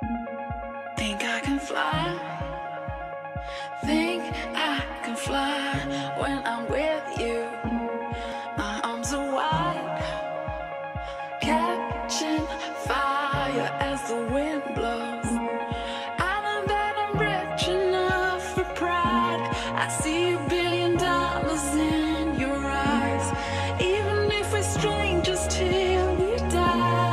Think I can fly. Think I can fly when I'm with you. My arms are wide, catching fire as the wind blows. I know that I'm rich enough for pride. I see $1 billion in your eyes, even if we're strangers till we die.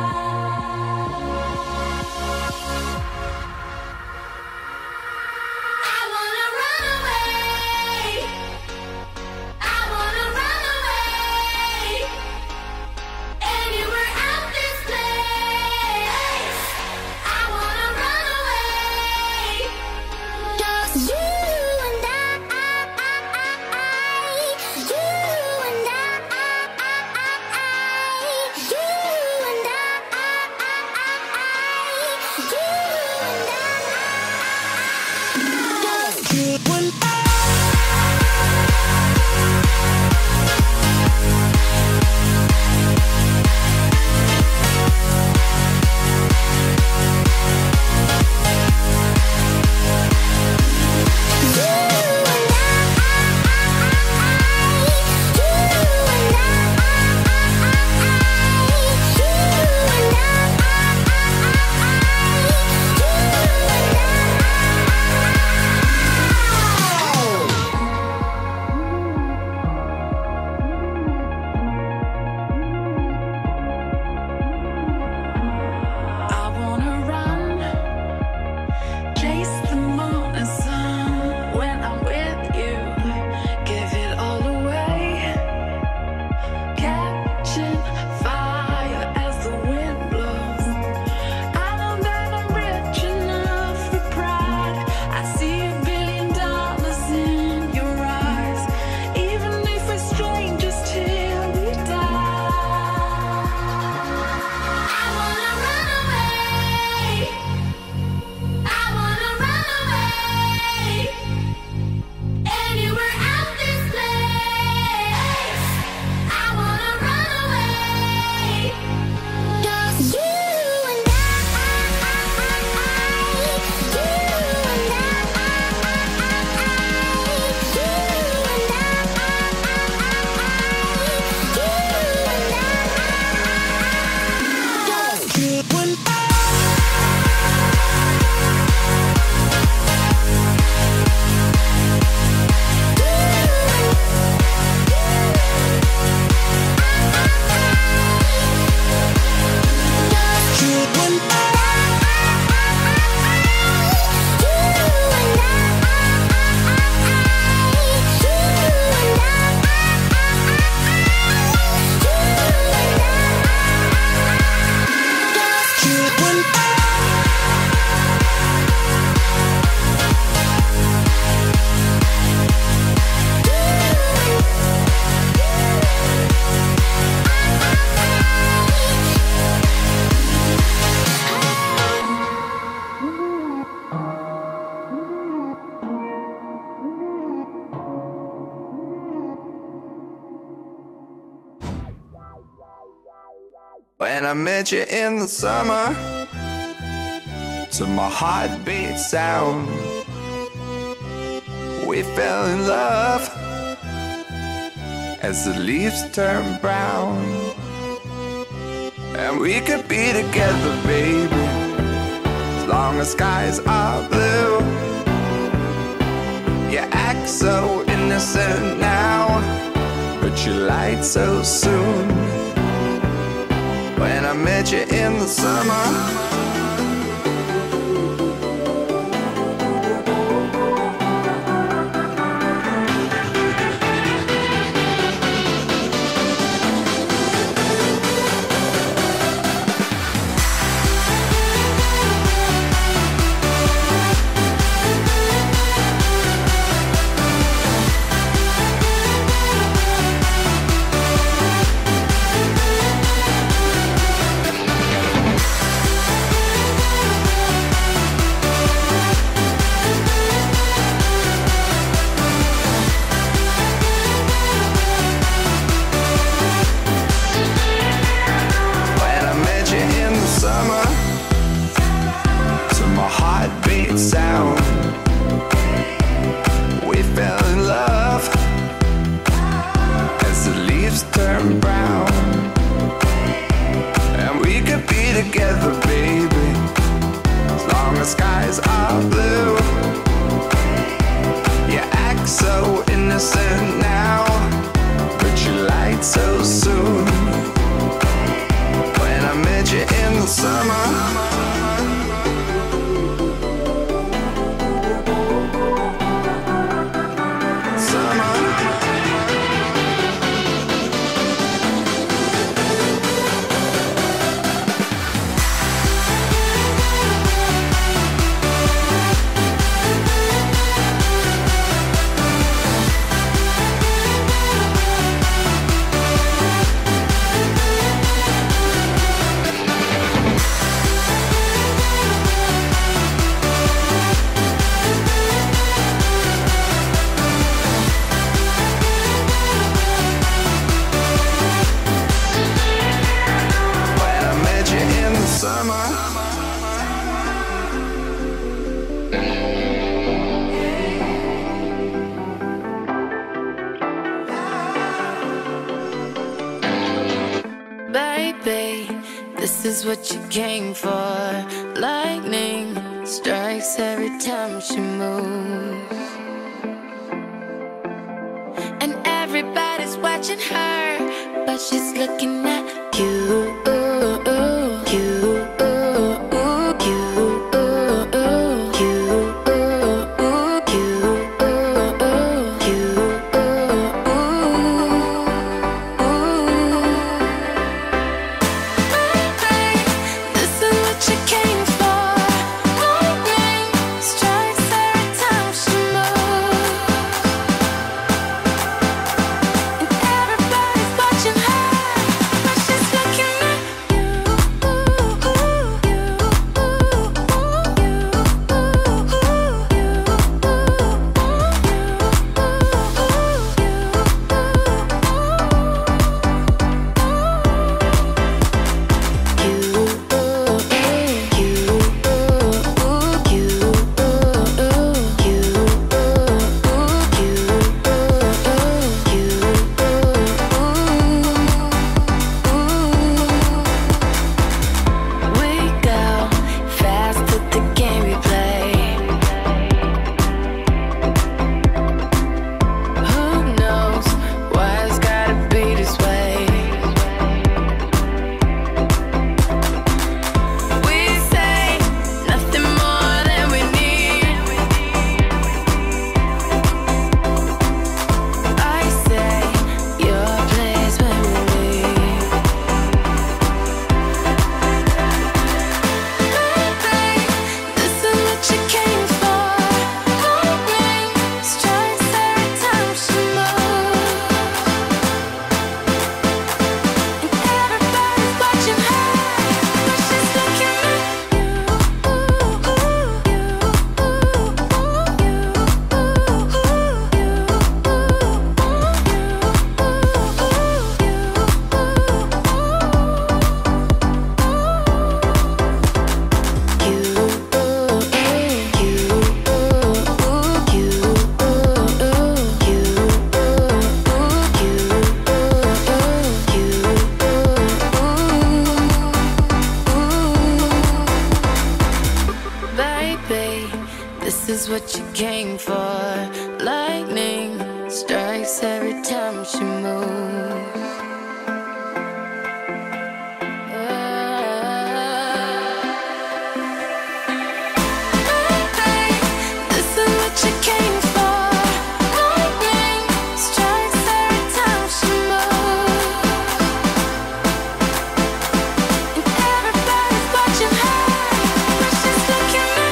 When I met you in the summer, to my heartbeat sound, we fell in love as the leaves turn brown. And we could be together, baby, as long as skies are blue. You act so innocent now, but you lied so soon. When I met you in the summer, together, baby, as long as skies are blue. You act so innocent now, but you lied so soon. When I met you in the summer, this is what you came for. Lightning strikes every time she moves, and everybody's watching her, but she's looking at you. This is what you came for. Lightning strikes every time she moves. This is what you came for. Lightning strikes every time she moves. And everybody's watching her, but she's looking at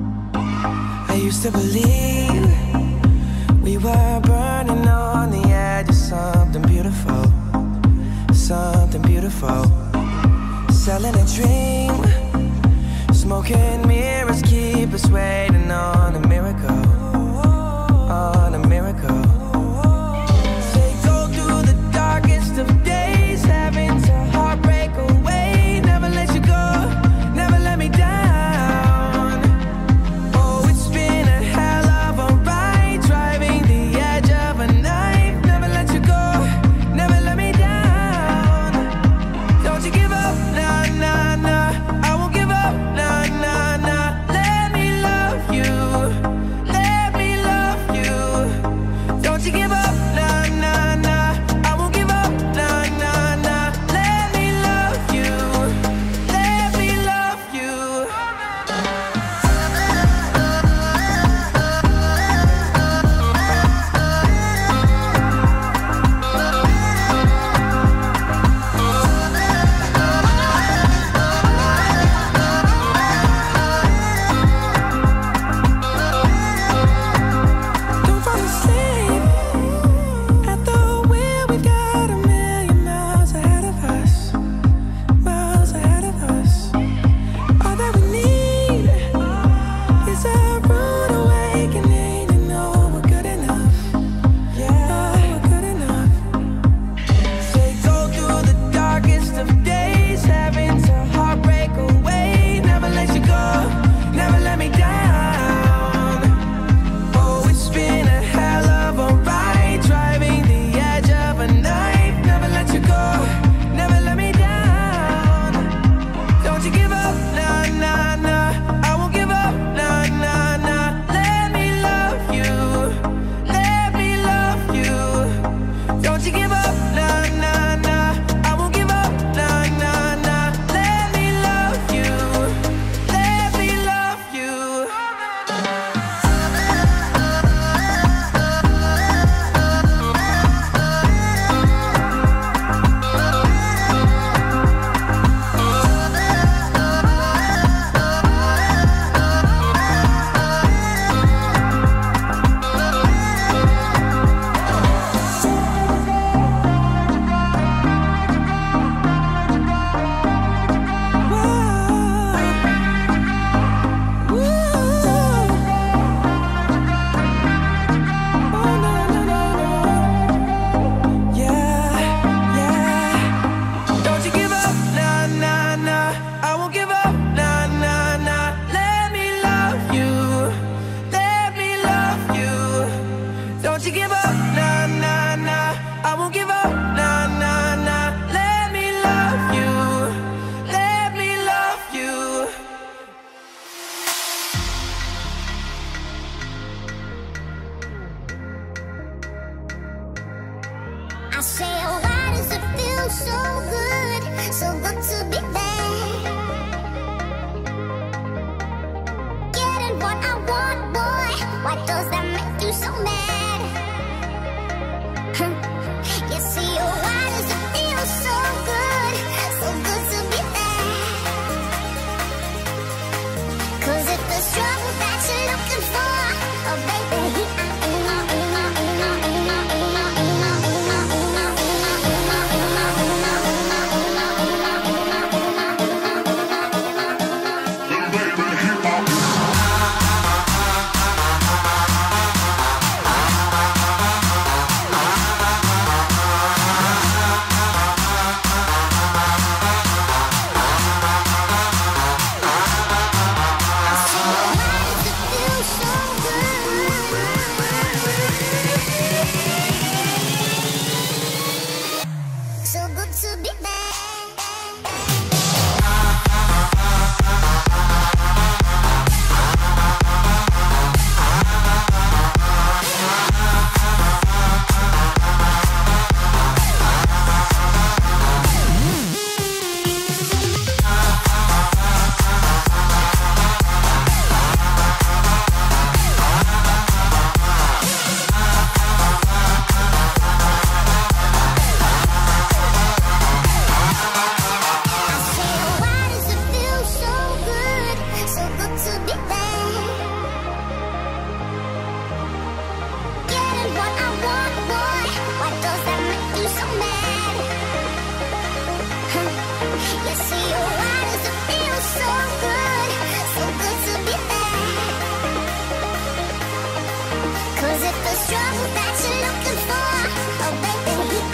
I used to believe we were burning on the edge. beautiful. Selling a dream. Smoking mirrors keep us waiting on a miracle. On a miracle. They go through the darkest of days, having to heartbreak away. Never let you go, never let me down. Oh, it's been a hell of a ride, driving the edge of a knife. Never let you go, never let me down. Don't you give up, nah, nah, nah. I won't give up, nah, nah, nah. Let me love you, let me love you. Don't you give up, nah, nah, nah. I won't give up, nah, nah, nah. Let me love you, let me love you. Don't fall asleep at the wheel. We've got a million miles ahead of us, miles ahead of us. All that we need is a rude awakening to know we're good enough. Yeah, we're good enough. They go through the darkest of days, having to heartbreak away. Never let you go, never let me down. Oh, it's been a hell of a ride, driving the edge of a knife. Never let you go, never let me down. Don't you give up, nah, nah, nah. I won't give up, nah, nah, nah. Let me love you, let me love you. Don't you give up, nah, nah, nah. I won't give up, nah, nah, nah. Let me love you, let me love you. Don't you give up, nah, nah, nah. I won't give up, nah, nah, nah. Let me love you, let me love you. Don't you give up, nah, nah, nah. I won't give up, nah, nah, nah. Let me love you, let me love you. I say, oh, why does it feel so good to be there? Getting what I want, boy. Why does that make you so mad? You see, oh, why does it feel so good to be there? 'Cause if there's trouble that you're looking for, oh, baby, this trouble that you're looking for. Oh, baby,